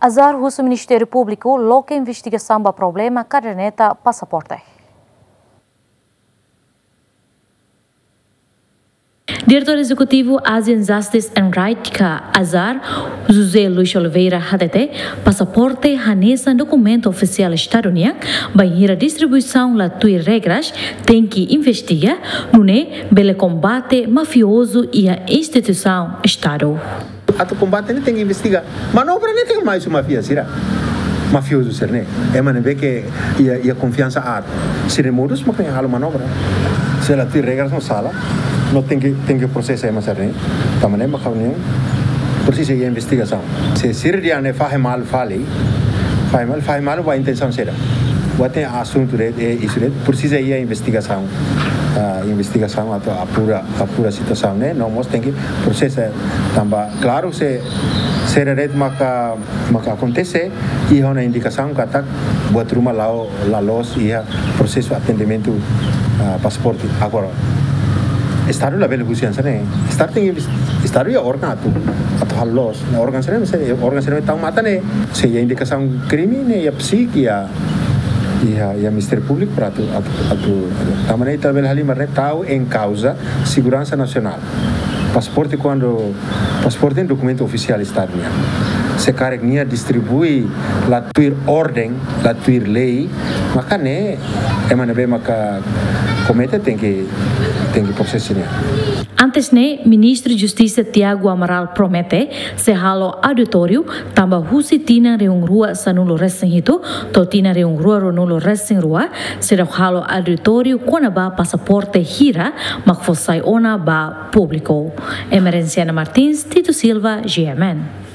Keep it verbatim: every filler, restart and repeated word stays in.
Azar o Ministério Público loca investigação para problema caderneta passaporte. Diretor Executivo Asian Justice and Right ka Azar, José Luis Oliveira Hadete, passaporte hanesa documento oficial estadunidense, banheira distribuição lá tui regras, tem que investigar, nune bele combate mafioso e a instituição Estado. Ato combate tem que investigar, mas não para nem tem mais uma mafia, será? Mafioso ser né? É mas não que e a confiança há, se remodos mas tem halo manobra, se ela tui regras na sala. Não tem que tem que processar mais né? Também mas não precisa de investigação. Se Síria ne faz mal fale, faz mal faz mal vai intenção será. Vai ter assunto de isso precisa de investigação. A investigação a pura a pura situação né? Não mas tem que processar também. Claro se se rede maka maka acontece e há uma indicação que tá buat rumah lá lá los e processo atendimento uh, passaporte agora. Estado la bela busian sana. Estado tem Estado é órgão atu atu halos. Órgão sana mas órgão sana tão mata né. Se a indicação crime né e a psique e a e a e a Ministério Público para atu atu atu. Também está bela ali mas tau em causa segurança nacional. Passaporte quando passaporte é documento oficial estadunidense. Se carregnia distribui la tuir ordem, la tuir lei, maka né é maneira maka comete tem que tem que processar. Antes né, Ministro de Justiça Tiago Amaral promete se halo auditório tamba husi tina reung rua sanulo resen hito, to tina reung rua ronulo resen rua, se halo auditório kona ba passaporte hira, mak fosai ona ba público. Emerenciana Martins, Tito Silva, G M N.